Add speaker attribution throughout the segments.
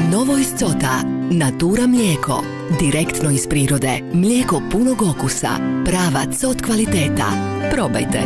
Speaker 1: Novo iz Cota, Natura mlijeko. Direktno iz prirode, mlijeko punog okusa, prava Cot kvaliteta. Probajte.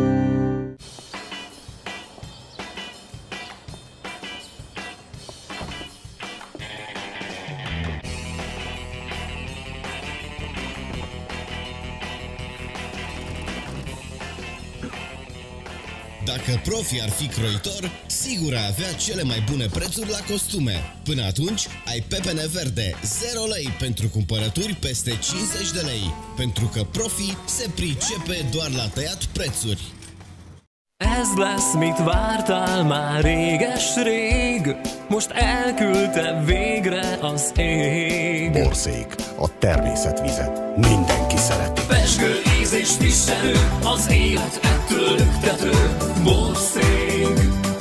Speaker 2: Dacă Profi ar fi croitor, sigur ar avea cele mai bune prețuri la costume. Până atunci, ai pepene verde, 0 lei pentru cumpărături peste 50 de lei. Pentru că Profi se pricepe doar la tăiat prețuri.
Speaker 3: Ez lesz, mit vártál már réges-rég, most elküldte végre az ég.
Speaker 4: Borszék, a természetvize, mindenki szereti.
Speaker 3: Pezsgő íz és tisztelő, az élet ettől lüktető. Borszék,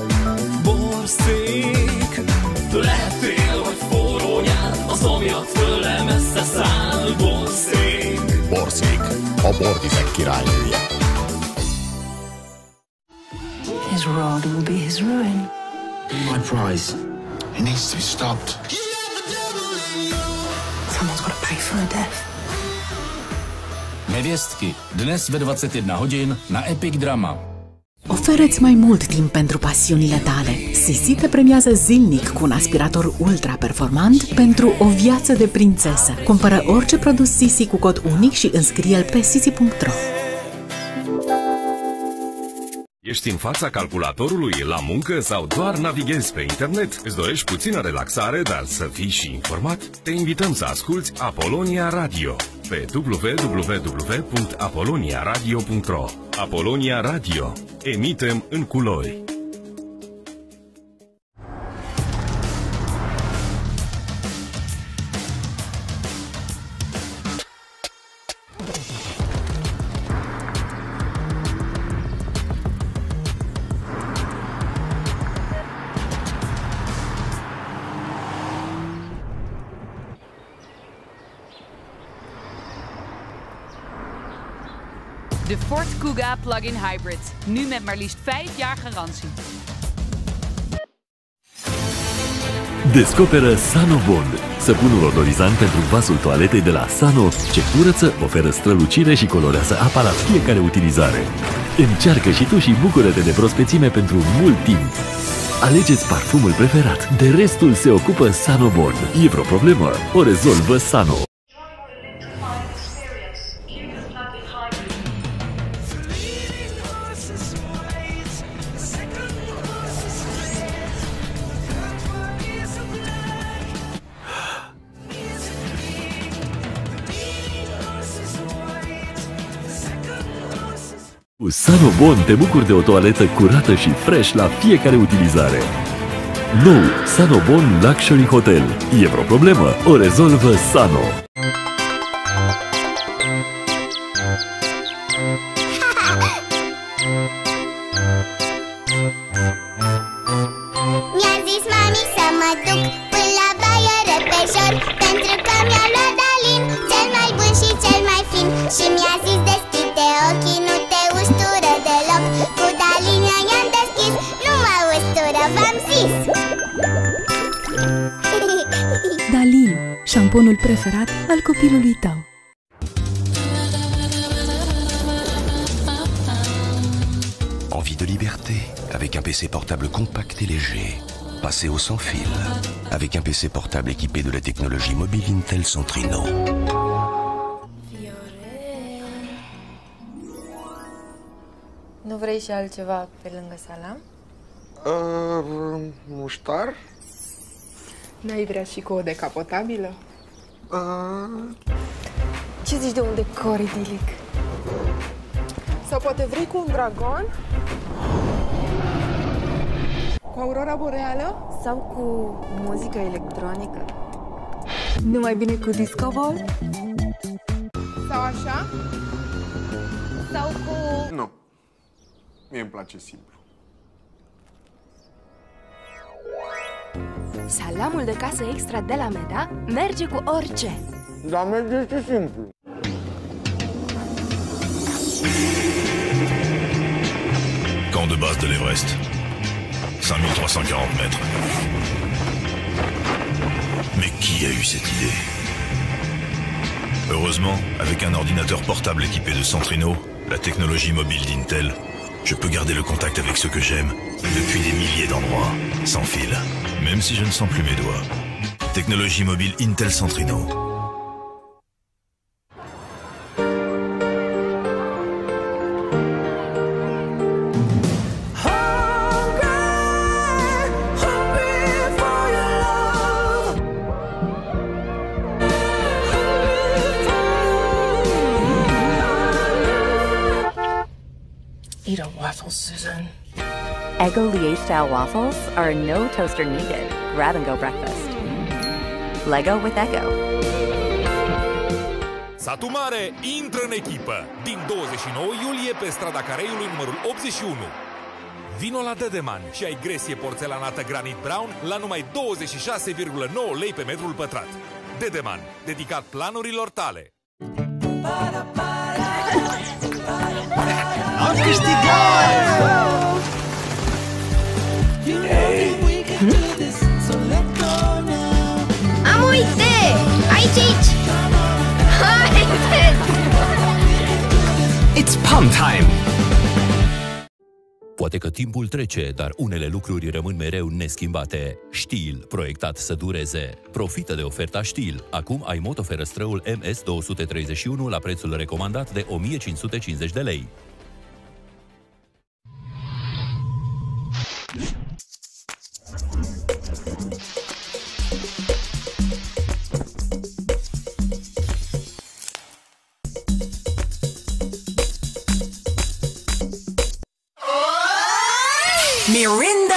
Speaker 3: borszék, lehettél vagy forró nyál, az domjat tőle messze száll. Borszék,
Speaker 4: Borszék, a borvizek királynője.
Speaker 5: His rod will be his ruin.
Speaker 6: My prize. It needs to be stopped.
Speaker 5: Someone's got to pay for her death.
Speaker 7: Neviestky, dnes ve 21 hodin na Epic Drama.
Speaker 8: Oferă-ți mai mult timp pentru pasiunile tale. Sisi te premiază zilnic cu un aspirator ultra performant pentru o viață de prințesă. Cumpără orice produs Sisi cu cod unic și înscrie-l pe sisi.ro.
Speaker 9: Ești în fața calculatorului, la muncă sau doar navighezi pe internet? Îți dorești puțină relaxare, dar să fii și informat? Te invităm să asculți Apolonia Radio pe www.apoloniaradio.ro. Apolonia Radio. Emitem în culori.
Speaker 10: De Ford Kuga plug-in hybrid. Nu met maar liefst 5 jaar garantie.
Speaker 11: Descoperă Sanobond, săpunul odorizant pentru vasul toaletei de la Sano, ce curăță, oferă strălucire și colorează apa la fiecare utilizare. Încearcă și tu și bucură-te de prospețime pentru mult timp. Alegeți parfumul preferat, de restul se ocupă Sanobond. E vreo problemă? O rezolvă Sano. Cu Sanobond te bucuri de o toaletă curată și fresh la fiecare utilizare. Nou Sanobond Luxury Hotel. E vreo problemă? O rezolvă Sano.
Speaker 12: Mi-a zis mami să mă duc până la baie repejor, pentru că mi-a luat Dalin, cel mai bun și cel mai fin. Și mi-a zis deschide ochii, nu te ustură deloc. Cu Dalin i-am deschis, nu mă ustură, v-am zis.
Speaker 13: Dalin, șamponul preferat al copilului tău.
Speaker 14: Envie de liberté avec un PC portable compact et léger. Passez au sans fil avec un PC portable équipé de la technologie mobile Intel Centrino.
Speaker 15: Nu vrei și altceva pe lângă salam?
Speaker 16: Muștar?
Speaker 15: N-ai vrea și cu o decapotabilă? Ce zici de un decor idilic? Sau poate vrei cu un dragon? Cu aurora boreală? Sau cu muzică electronică? Nu mai bine cu disco ball? Sau așa? Sau cu...
Speaker 16: Nu. Mie îmi place simplu.
Speaker 17: Salamul de casă extra de la Meda merge cu orice.
Speaker 16: Dar merge și simplu.
Speaker 18: Camp de base de l'Everest. 5340 mètres. cette idée. Heureusement, avec un ordinateur portable équipé de Centrino, la technologie mobile d'Intel, je peux garder le contact avec ceux que j'aime depuis des milliers d'endroits, sans fil, même si je ne sens plus mes doigts. Technologie mobile Intel Centrino.
Speaker 5: Eat a waffle, Susan.
Speaker 19: Eggo Lier-style waffles are no toaster needed. Grab-and-go breakfast. Lego with Eggo.
Speaker 20: Satu Mare intră în echipă. Din 29 iulie pe strada Careiului numărul 81. Vino la Dedeman și ai gresie porțelanată Granit Brown la numai 26,9 lei pe metrul pătrat. Dedeman, dedicat planurilor tale.
Speaker 3: Am câștigat!
Speaker 12: Am uite! Aici! Haideți!
Speaker 21: It's pump time! Poate că timpul trece, dar unele lucruri rămân mereu neschimbate. Stihl, proiectat să dureze. Profită de oferta Stihl. Acum ai motoferăstrăul MS231 la prețul recomandat de 1550 de lei.
Speaker 3: Mirinda!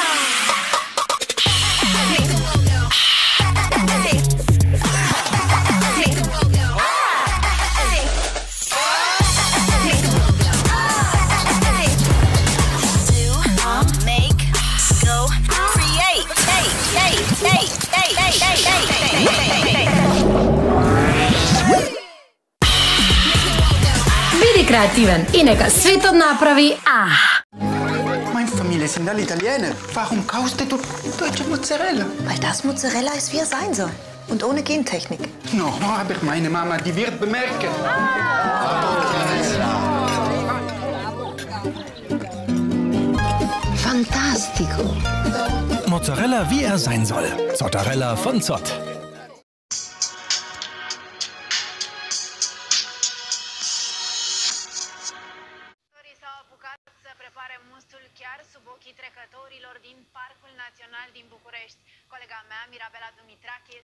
Speaker 22: Bili kreativen i neka svijet napravi
Speaker 6: Meine Familie sind alle Italiener. Warum kaufst du deutsche Mozzarella?
Speaker 5: Weil das Mozzarella ist, wie er sein soll. Und ohne Gentechnik.
Speaker 6: No, aber meine Mama, die wird bemerken.
Speaker 5: Fantastico.
Speaker 23: Mozzarella, wie er sein soll. Zottarella von Zott.
Speaker 24: Trecătorilor din Parcul Național din București. Colega mea, Mirabela Dumitrache,